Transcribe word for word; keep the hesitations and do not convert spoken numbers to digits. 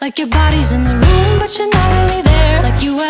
Like your body's in the room, but you're not really there. Like you